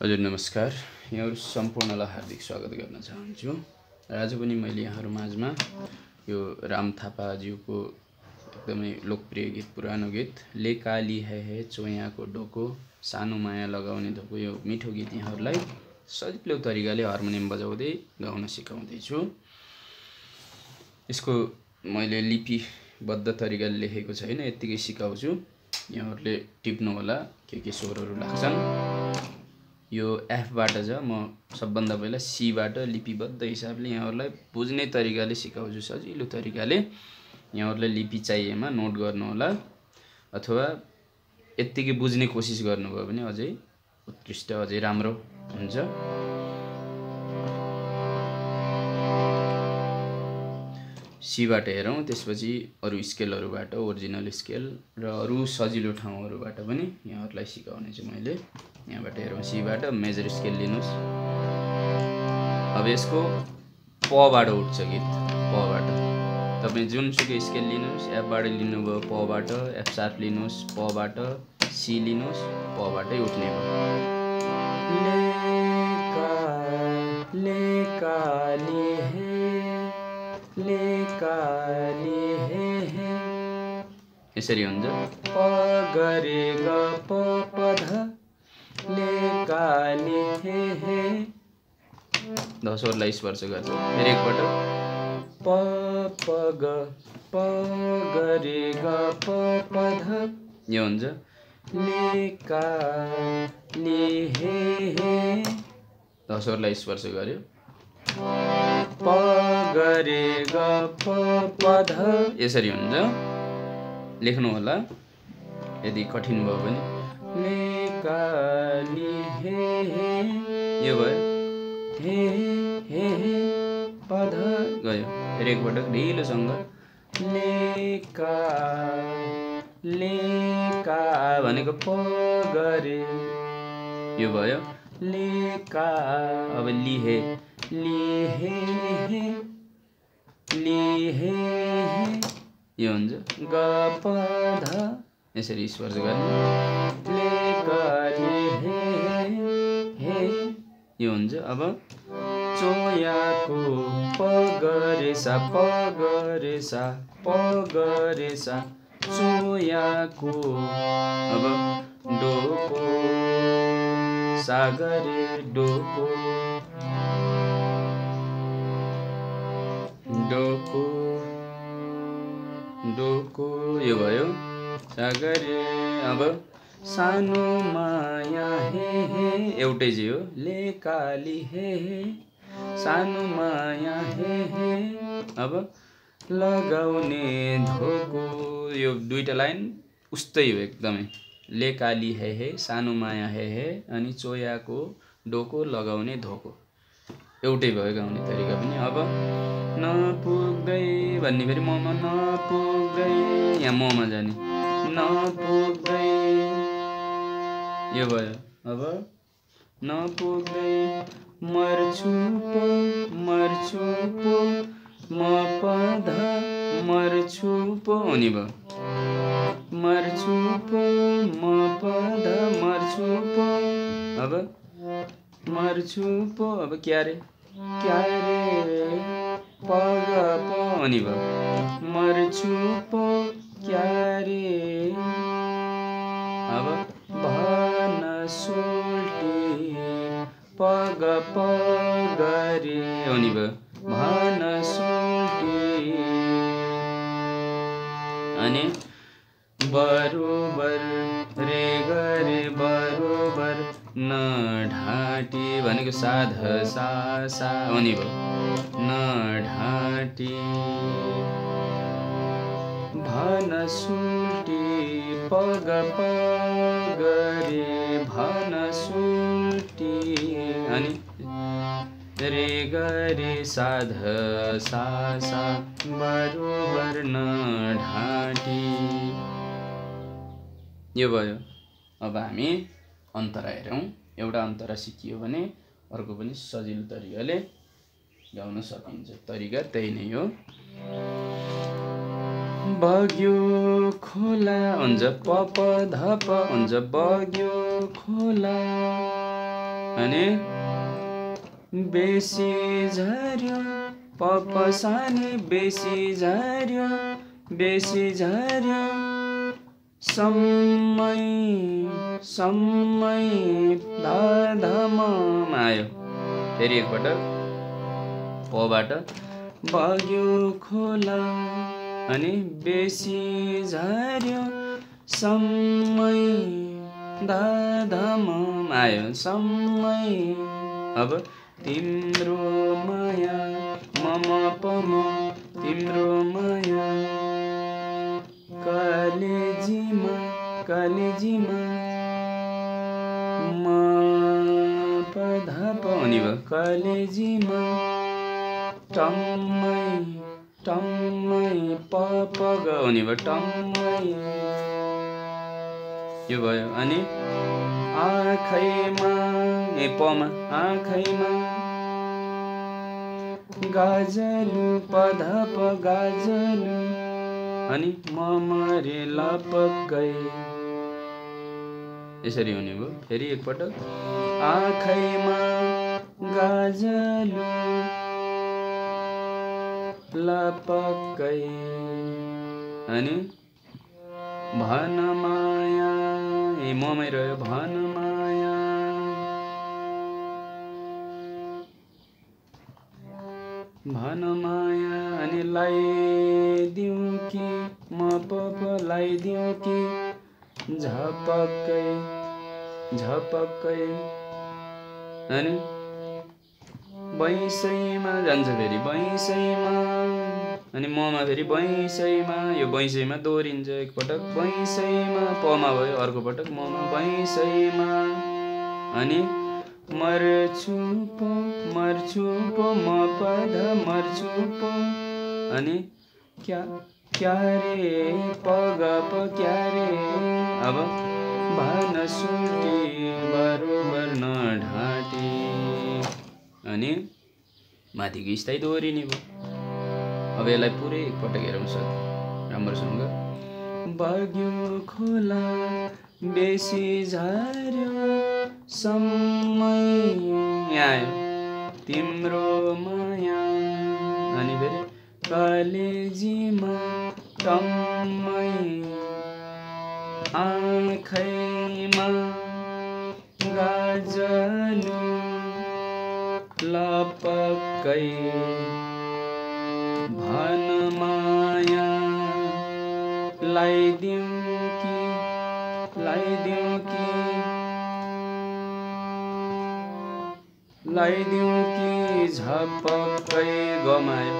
हजुर नमस्कार। यहाँहरु सम्पूर्णलाई हार्दिक स्वागत गर्न चाहन्छु। आज पनि मैले यहाँहरु माझमा यो राम थापाज्यूको एकदमै लोकप्रिय गीत, पुरानो गीत ले काली है चोयाको डोको सानो माया लगाउने धोको, यो मिठो गीत यहाँहरुलाई सजिलो तरिकाले हार्मोनियम बजाउँदै गाउन सिकाउँदै छु। यसको मैले लिपिबद्ध तरिकाले लेखेको छैन, यतिकै सिकाउँछु। यहाँहरुले टिप्नु होला के स्वरहरु लाग्छन्। यो एफ बाट छ, म सबभन्दा पहिला सी बाट लिपिबद्ध हिसाबले यहाँहरुलाई बुझ्ने तरिकाले सिकाउँछु, सजिलो तरिकाले। यहाँहरुले लिपि चाहिएमा नोट गर्नु होला, अथवा यतिकै बुझ्ने कोसिस गर्नुभयो भने अझै उत्कृष्ट, अझै राम्रो हुन्छ। सी बाट हेरौं, त्यसपछि अरु स्केलहरुबाट, ओरिजिनल स्केल र अरु सजिलो ठाउँहरुबाट पनि यहाँहरुलाई सिकाउने छु मैले। यहाँबाट हेरौं, सी बाट मेजर स्केल लिनुस्। अब यसको प बाट उठ्छ गीत, प बाट। तपाई जुनसुकै स्केल लिनुस्, एफ बाट लिनुभयो प बाट, एफ शार्प लिनुस् प बाट, सी लिनुस् प बाटै उठ्ने हो। ले काली हे यसरी हुन्छ। प गरे ग प ध ले काली हे दशवरलाई स्पर्श गर्छ। फेरि एकपटक प गरे ग प ध यो हुन्छ। ले काली हे दशवरलाई स्पर्श गर्यो। प गरे ग प ध यसरी हुन्छ। लेख्नु होला यदि कठिन भयो भने। ले काली हे यो भयो। हे पध गयो। फेरि एकपटक ढिलोसँग ले का भनेको प गरे यो भयो। ले का अब लिहे यो हुन्छ। ग प ध यसरी स्पर्श गर्ने। ले काली हे यो हुन्छ। अब चोयाको प गरे सा चोयाको। अब डोको सागरे डोको यो भयो सागरे। अब सानो माया हे एउटै चाहिँ हो। ले काली हे सानो माया हे अब लगाउने धोको, यो दुईटा लाइन उस्तै हो एकदमै। ले काली हे सानो माया हे अनि चोयाको डोको लगाउने धोको एउटै भयो गाउने तरिका पनि। अब नपुग्दै भन्ने फेरि ममा नपुग्दै, यहाँ ममा जाने नपुग्दै यो भयो। अब नपुग्दै मर्छु पो म पध मर्छु पो हुने भयो। मर्छु पो म पध मर्छु पो। अब मर्छु पो अब क्यारे पग पो हुने भयो। मर्छु पो क्यारे। अब भन सुल्टी पग गरे हुने भयो। भन सुल्टी अनि बरोबर रे गरे बरोबर न ढाँटी भनेको साध सा हुने भयो। न ढाँटी भन सुल्टी पग गरे भन सुल्टी अनि रे गरे साध सा बरोबर न ढाँटी यो भयो। अब हामी अन्तरा हेरौं। एउटा अन्तरा सिकियो भने अर्को पनि सजिलो तरिकाले गाउन सकिन्छ। तरिका त्यही नै हो। बग्यो खोला हुन्छ प प ध प हुन्छ। बग्यो खोला अनि बेसी झर्यो पपसानी बेसी झर्यो समय धधममा आयो। फेरि एकपटक पबाट बग्यो खोला अनि बेसी झर्यो समय धधममा आयो समय। अब तिम्रो माया मम पम तिम्रो माया कलेजीमा म पधप हुने भयो कलेजीमा टम्मै पपग हुने भयो टम्मै यो भयो। अनि आँखैमा पमा आँखैमा गाजलु पधप गाजलु अनि मरे लपक्कै यसरी हुने भयो। फेरि एकपटक आँखैमा गाजलु लपक्कै अनि भन माया ममै रह्यो भन माया अनि लाइदिउँ कि म पप लाइदिउँ कि झपक्कै अनि बैसैमा जान्छ फेरि बैसैमा अनि ममा फेरि बैसैमा यो बैसैमा दोहोरिन्छ एकपटक बैसैमा पमा भयो अर्को पटक ममा बैसैमा अनि मर्छु पो म पध मर्छु पो अनि क्या रे पगप क्या रे अब भन सुटी बरोबर न ढाँटी अनि माथिको स्थायी दोहोरिने भयो। अब यसलाई पुरै एकपटक हेरौँ सर राम्रोसँग। बग्यो खोला बेसी झर्यो समय आयो तिम्रो माया अनि फेरि कलेजीमा टम्मै आँखैमा गाजलु लपक्कै भन माया लाइदिउँ कि झपक्कै गमायो।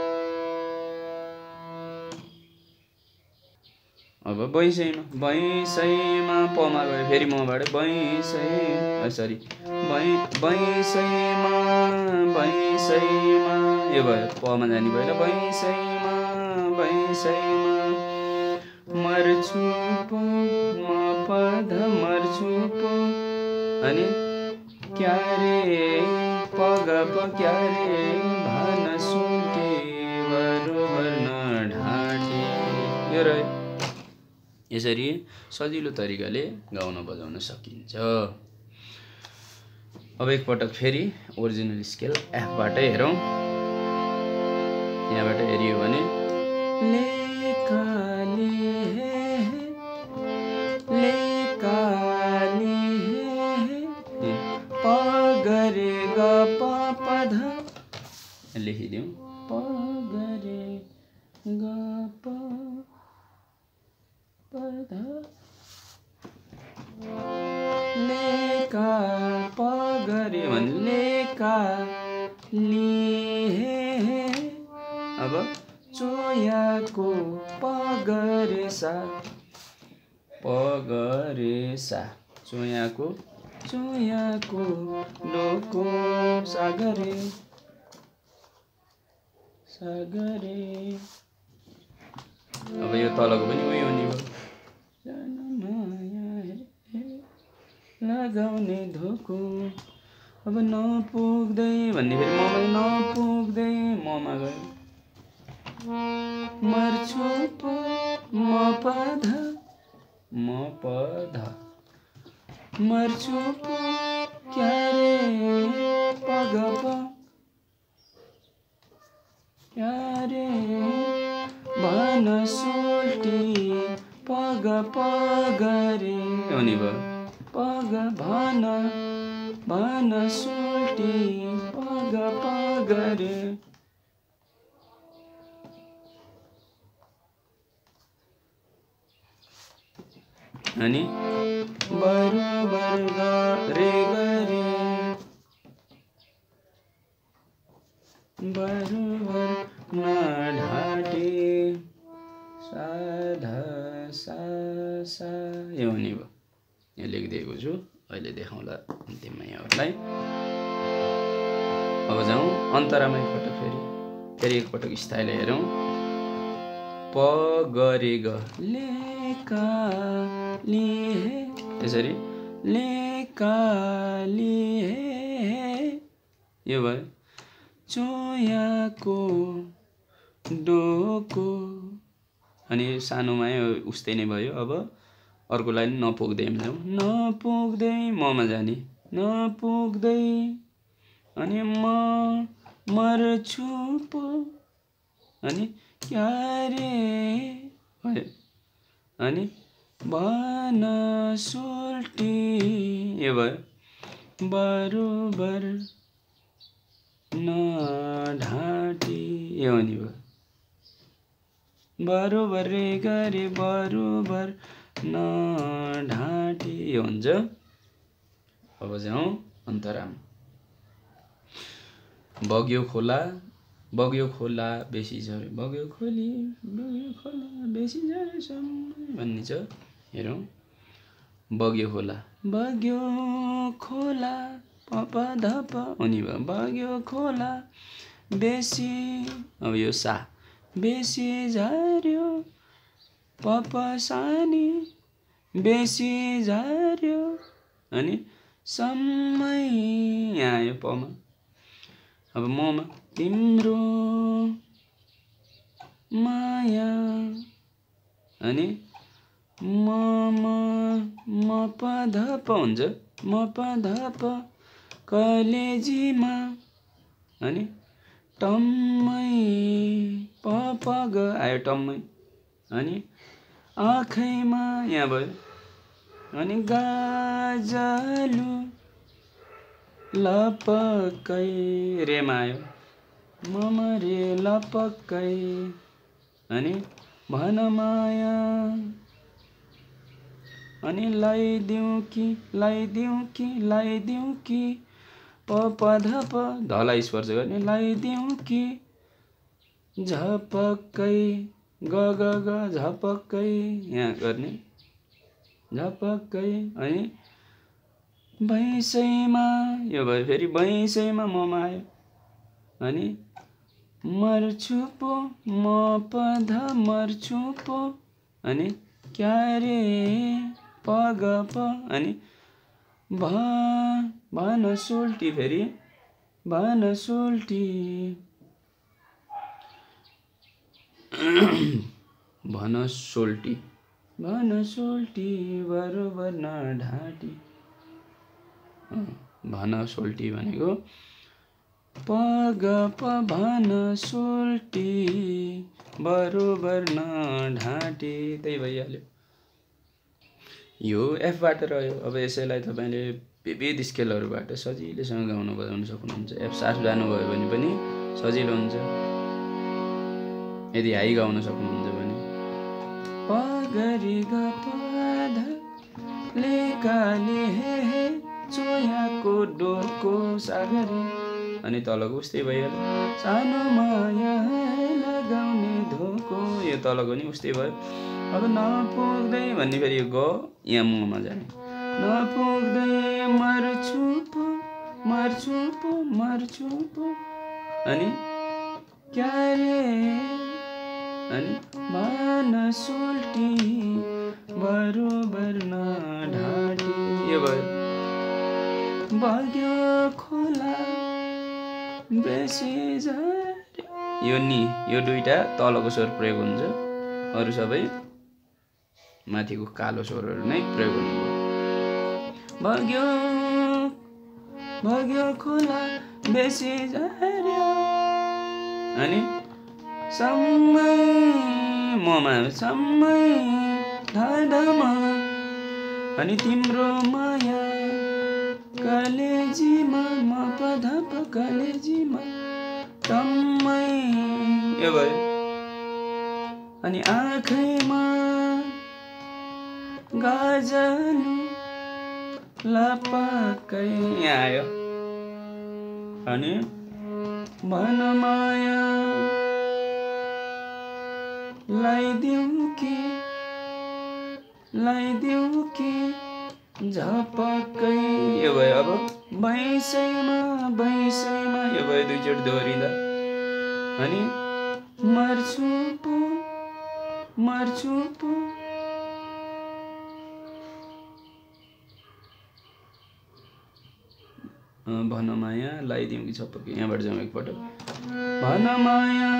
अब बैसैमा पमा गयो फेरि मबाट बैसैमा यो भयो पमा जाने पहिला बैसैमा मर्छु पो म पध मर्छु पो अनि क्या रे पगप क्या रे भन सुटे बरोबर न ढाँटे यो रह्यो। यसरी सजिलो तरिकाले गाउन बजाउन सकिन्छ। अब एकपटक फेरि ओरिजिनल स्केल एफबाटै हेरौँ। यहाँबाट हेरियो भने ले काली हे प गरे ग प पध लेखिदिउँ प गरे ग प पध लेका प गरे भने लेका लिहे अब चोयाको पगरेसा चोयाको डोको सागरे अब यो तलको पनि उयो हुने भयो लगाउने धोको अब नपुग्दै भन्ने फेरि ममा नपुग्दै ममा गयो मर्छु पो म पध मर्छु पो क्या रे पग प क्या रे भन सोल्टी पग पग रे हुने भयो पग भन सोल्टी पग पग रे अनि बरोबर रे गरे बरोबर नढाटे साधा सा यो हुने भयो यहाँ लेखिदिएको छु अहिले देखाउँला अन्तिममा यहाँहरूलाई अब जाउँ अन्तरामा एकपटक फेरि एकपटक स्टाइल हेरौँ प गरे ग लेका लिहे त्यसरी लेका लिहे यो भयो चोयाको डोको अनि सानोमा उस्तै नै भयो अब अर्को लाइन नपुग्दै जाउँ नपुग्दै ममा जाने नपुग्दै अनि म मर्छु पो अनि क्या रे भयो अनि भन सोल्टी यो भयो बरोबर नढाटी यो हुने भयो बरोबर रे गरे बरोबर नढाटी यो हुन्छ अब जाउँ अन्तराम बग्यो खोला बेसी झरे बग्यो खोला बेसी झरेसम्म भन्ने छ हेरौँ बग्यो खोला पप धप हुने भयो बग्यो खोला बेसी अब यो सा बेसी झर्यो पप सानी बेसी झर्यो अनि समय यहाँ आयो पमा अब ममा तिम्रो माया अनि म पधप हुन्छ म पधप कलेजीमा अनि टम्मै पपग आयो टम्मै अनि आँखैमा यहाँ भयो अनि गाजलु लपक्कै रेमा आयो मम रे लपक्कै अनि भन माया अनि लगाइदिउँ कि पधप धलाई स्पर्श गर्ने लगाइदिउँ कि झपक्कै ग झपक्कै यहाँ गर्ने झपक्कै अनि भैँसैमा यो भयो फेरि भैँसैमा ममा आयो अनि मर्छु पो म पध मर्छु पो अनि क्या रे पग प अनि भन सोल्टी फेरि भन सोल्टी भन सोल्टी बरोबर नढाटी भन सोल्टी भनेको पग प भन सोल्टी बरोबर नढाटी त्यही भइहाल्यो यो एफबाट रह्यो अब यसैलाई तपाईँले विविध स्केलहरूबाट सजिलैसँग गाउन बजाउन सक्नुहुन्छ एफ सार्प जानुभयो भने पनि सजिलो हुन्छ यदि हाई गाउन सक्नुहुन्छ भने पगरी ग पध लेकाले हे चोयाको डोको सागरे अनि तलको उस्तै भइहाल्यो सानो माया लगाउने धोको यो तलको नि उस्तै भयो अब नपुग्दै भन्ने फेरि यो ग यहाँ ममा जाने नपुग्दै मर्छु पो अनि क्या रे अनि भन सोल्टी बरोबर नढाटी यो भयो बग्यो खोला बेसी झर्यो यो नि यो दुईटा तलको स्वर प्रयोग हुन्छ अरू सबै माथिको कालो स्वरहरू नै प्रयोग हुनुभयो बग्यो भग्यो खोला बेसी झर्यो अनि समय ममा समय धधमा अनि तिम्रो माया कलेजीमा म पधप कलेजीमा तम्मै यो भयो अनि आँखैमा गजलु लपक्कै यहाँ आयो अनि भन माया लाइदिउ कि झपक्कै यो भयो अब भैँसैमा यो भयो दुईचोटि दोहोरिँदा अनि मर्छु पो भन माया लाइदिउँ कि झपक्कै यहाँबाट जाउँ एकपटक भन माया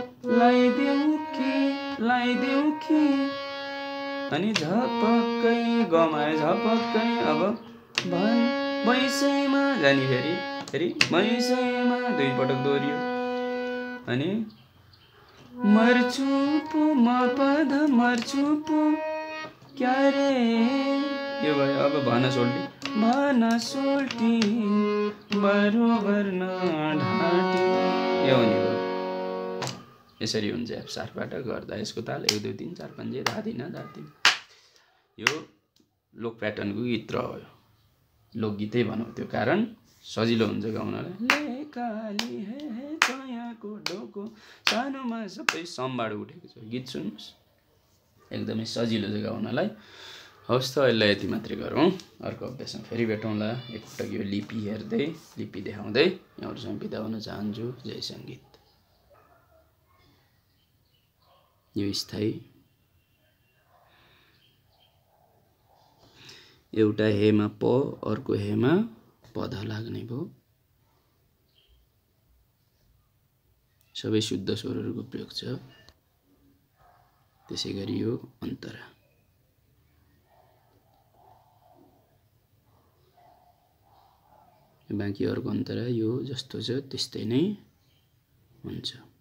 लाइदिउ कि अनि झपक्कै गमायो झपक्कै अब भन भैँसैमा जानी फेरि भैँसैमा दुईपटक दोहोरियो अनि मर्छु पो म पध मर्छु पो क्या रे यो भयो अब भन सोल्टी बरोबर न ढाँटी यो हुने भयो यसरी हुन्छ एफ शार्पबाट गर्दा यसको ताल 1 2 3 4 5 धादिन यो लोक प्याटर्नको गीत रह्यो लोकगीतै भनौँ त्यो कारण सजिलो हुन्छ गाउनलाई ले काली हे कयाँको डोको सानोमा सबै समबाट उठेको छ गीत सुन्नुहोस् एकदमै सजिलो छ गाउनलाई हवस् त अहिले यति मात्रै गरौँ अर्को अभ्यासमा फेरि भेटौँला एकपटक यो लिपि हेर्दै लिपि देखाउँदै यहाँहरूसँग बिदा हुन चाहन्छु जय सङ्गीत यो स्थायी एउटा हेमा प अर्को हेमा पध लाग्ने भयो सबै शुद्ध स्वरहरूको प्रयोग छ त्यसैगरी यो अन्तरा बाँकी अर्को अन्तरा यो जस्तो छ त्यस्तै नै हुन्छ